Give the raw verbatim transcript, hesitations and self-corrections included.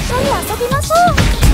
緒に遊びましょう。